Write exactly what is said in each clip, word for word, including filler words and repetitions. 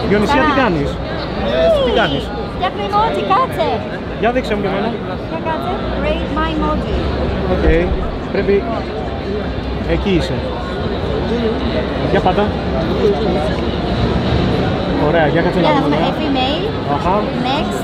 Διονυσία, τι κάνεις? Τι κάνεις? Φτιάχνω emoji, κάτσε. Για δείξε μου και εμένα. Για κάτσε. Rate my emoji. Οκ. Okay. Πρέπει... Εκεί είσαι. Για πάτα. Ωραία, για κάτσε να Για να δούμε. δούμε. Female. Αχα. Next.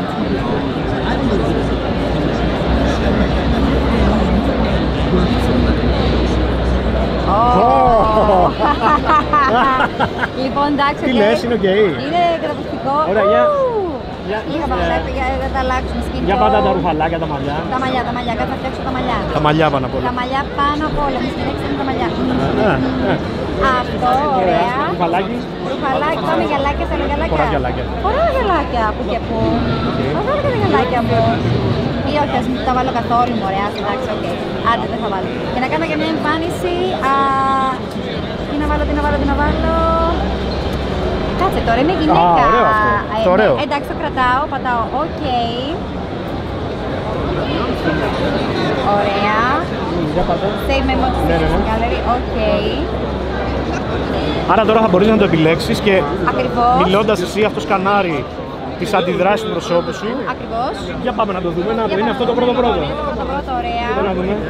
Λοιπόν, εντάξει. Τι λες, είναι οκ. Είναι καταπληκτικό. Ωραία, για... Είχα παραλάβει για να τα αλλάξουμε σκηνικό. Για πάντα τα ρουφαλάκια, τα μαλλιά. Τα μαλλιά, τα μαλλιά, κάτω να φτιάξω τα μαλλιά. Τα μαλλιά πάνω απ' όλα. Τα μαλλιά πάνω απ' όλα, μη συνέχισαν τα μαλλιά. Αυτό, ωραία. Ρουφαλάκι. Ρουφαλάκι, πάμε γυαλάκια, θέλω γυαλάκια. Φορά γυαλάκια. Φοράω γυαλάκια, που και που. Φοράω και τα γυαλάκια μου. Ή όχι, ας μην τα βάλω καθόλου, μωρέ, ας εντάξει, οκ. Άντε, δεν θα βάλω. Και να κάνω και μια εμφάνιση. Τι να βάλω, τι να βάλω, τι να βάλω. Κάτσε, τώρα είμαι γυναίκα. Α, ωραίο αυτό. Ε, το ωραίο. ναι, εντάξει, το κρατάω, πατάω OK. Ωραία. Για πάτα. Save my emoji Ναι, ναι, ναι. gallery, OK. Άρα τώρα θα μπορείς να το επιλέξεις και Ακριβώς. μιλώντας εσύ αυτό σκανάρει τις αντιδράσεις του προσώπου σου. Ακριβώς. Για πάμε να το δούμε, να το είναι αυτό το πρώτο πρώτο. Το πρώτο, ωραία. Για να δούμε.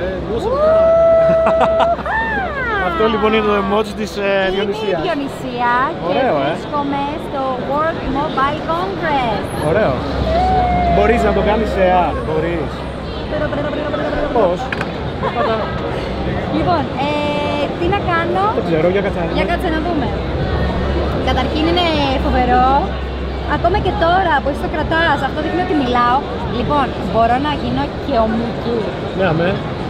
Αυτό λοιπόν είναι το emoji της ε, Διονυσίας. Είναι η Διονυσία και Ωραίο, ε. βρίσκομαι στο World Mobile Congress. Ωραίο. Μπορείς να το κάνεις σε ar, μπορείς. Πώς? Λοιπόν, ε, τι να κάνω. Δεν ξέρω, για κάτσε να δούμε. Για κάτσε να δούμε. Καταρχήν είναι φοβερό. Ακόμα και τώρα που εσύ το κρατάς, αυτό δείχνει ότι μιλάω. Λοιπόν, μπορώ να γίνω και ο Μίκη. Ναι, αμέ.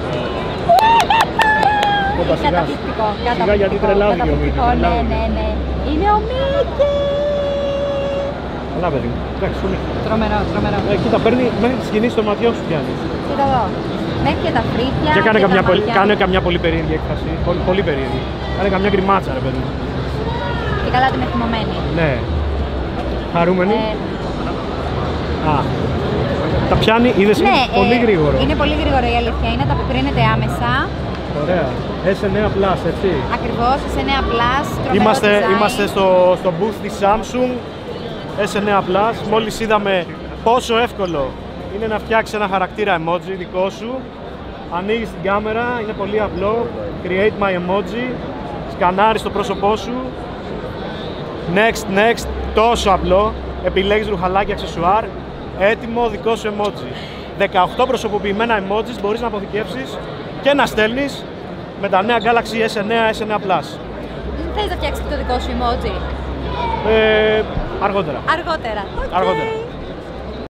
Καταπληκτικό, Σιγά γιατί τρελάθηκε ο Μίκη. Ναι, ναι, ναι. Είναι ο Μίκη. Καλά παιδί μου. Εντάξει, σου Μίκη. Τρομερό, τρομερό. Ε, κοίτα, παίρνει μέχρι τις κινήσεις των ματιών σου πιάνει. Κοίτα εδώ. Μέχρι και τα φρύδια. Και κάνε και καμιά, τα πολύ, μαλλιά. κάνε καμιά πολύ περίεργη έκφραση. Πολύ, πολύ περίεργη. Κάνε καμιά γκριμάτσα, ρε παιδί μου. Και καλά την είναι θυμωμένη. Ναι. Χαρούμενη. Ε, Α. Τα πιάνει, είδες, ναι, είναι πολύ ε, γρήγορο. Είναι πολύ γρήγορο η αλήθεια. Είναι, τα αποκρίνεται άμεσα. Ωραία. ες εννέα Plus, έτσι. Ακριβώς, σε εννέα Plus. Είμαστε, είμαστε στο, στο booth της Samsung ες εννέα Plus. Μόλις είδαμε πόσο εύκολο είναι να φτιάξεις ένα χαρακτήρα emoji δικό σου. Ανοίγεις την κάμερα, είναι πολύ απλό. Create my emoji. Σκανάρεις το πρόσωπό σου. Next, next. Τόσο απλό. Επιλέγεις ρουχαλάκι, αξεσουάρ. Έτοιμο δικό σου emoji. δεκαοκτώ προσωποποιημένα emojis μπορείς να αποθηκεύσεις και να στέλνεις με τα νέα Galaxy ες εννέα, ες εννέα Plus. Δεν θες να φτιάξεις και το δικό σου emoji. Ε, αργότερα. Αργότερα. Okay. Αργότερα.